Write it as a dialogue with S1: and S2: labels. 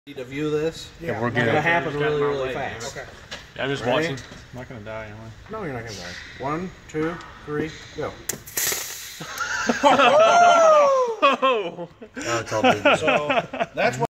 S1: To view this,
S2: Yeah,
S3: we're
S1: it's
S3: good.
S1: gonna happen really, really fast.
S2: Okay.
S3: Yeah, I'm just
S1: Ready?
S3: watching. I'm not gonna die, am I?
S1: No, you're not gonna die. 1, 2, 3, go.
S3: Oh!
S4: Oh, it's all big.
S1: So that's what.